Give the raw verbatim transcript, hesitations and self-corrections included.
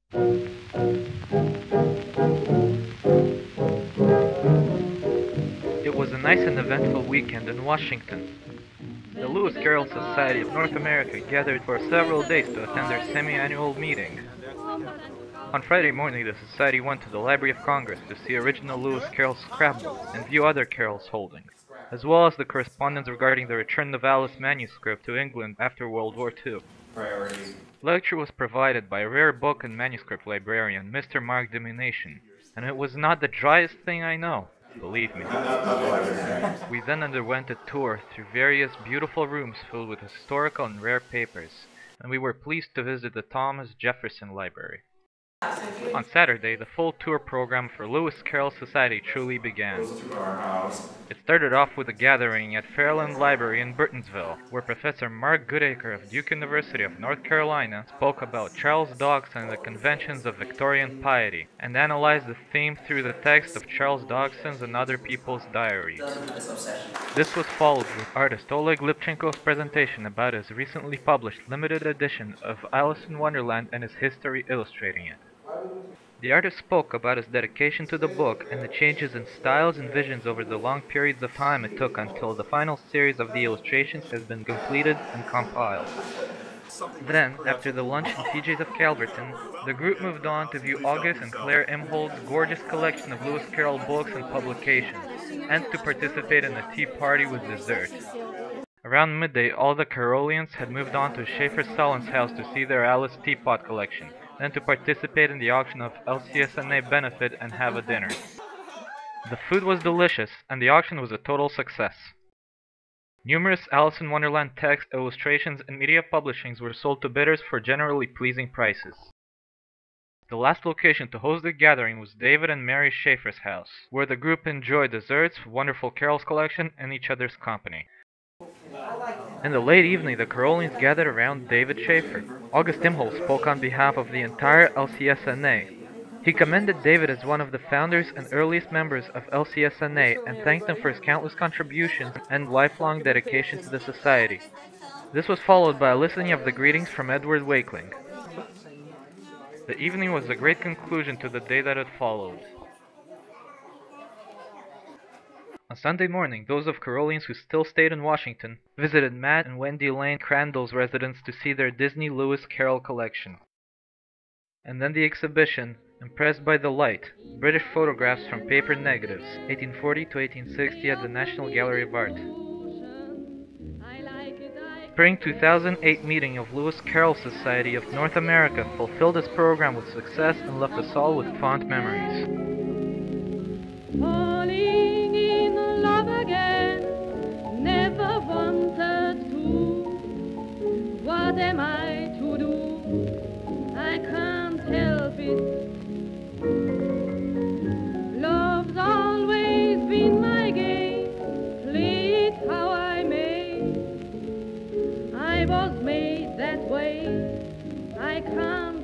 It was a nice and eventful weekend in Washington. The Lewis Carroll Society of North America gathered for several days to attend their semi-annual meeting. On Friday morning, the Society went to the Library of Congress to see original Lewis Carroll scrapbooks and view other Carroll's holdings, as well as the correspondence regarding the return of Alice manuscript to England after World War Two. Priority. Lecture was provided by a rare book and manuscript librarian, Mister Mark Domination, and it was not the driest thing I know, believe me. We then underwent a tour through various beautiful rooms filled with historical and rare papers, and we were pleased to visit the Thomas Jefferson Library. On Saturday, the full tour program for Lewis Carroll Society truly began. It started off with a gathering at Fairland Library in Burtonsville, where Professor Mark Goodacre of Duke University of North Carolina spoke about Charles Dodgson and the conventions of Victorian piety, and analyzed the theme through the text of Charles Dodgson's and other people's diaries. This was followed with artist Oleg Lipchenko's presentation about his recently published limited edition of Alice in Wonderland and his history illustrating it. The artist spoke about his dedication to the book and the changes in styles and visions over the long periods of time it took until the final series of the illustrations has been completed and compiled. Then, after the lunch in P J's of Calverton, the group moved on to view August and Claire Imhold's gorgeous collection of Lewis Carroll books and publications, and to participate in a tea party with dessert. Around midday, all the Carrollians had moved on to Schaefer Salon's house to see their Alice teapot collection, then to participate in the auction of L C S N A benefit and have a dinner. The food was delicious, and the auction was a total success. Numerous Alice in Wonderland text, illustrations, and media publishings were sold to bidders for generally pleasing prices. The last location to host the gathering was David and Mary Schaefer's house, where the group enjoyed desserts, wonderful Carroll's collection, and each other's company. In the late evening, the Carrollians gathered around David Schaefer. August Imholt spoke on behalf of the entire L C S N A. He commended David as one of the founders and earliest members of L C S N A and thanked him for his countless contributions and lifelong dedication to the society. This was followed by a listening of the greetings from Edward Wakeling. The evening was a great conclusion to the day that had followed. On Sunday morning, those of Carrollians who still stayed in Washington visited Matt and Wendy Lane Crandall's residence to see their Disney Lewis Carroll collection. And then the exhibition, Impressed by the Light, British Photographs from Paper Negatives, eighteen forty to eighteen sixty at the National Gallery of Art. Spring two thousand eight meeting of Lewis Carroll Society of North America fulfilled its program with success and left us all with fond memories. Falling in love again, never wanted to. What am I to do? I can't help it. Love's always been my game, play it how I may. I was made that way, I can't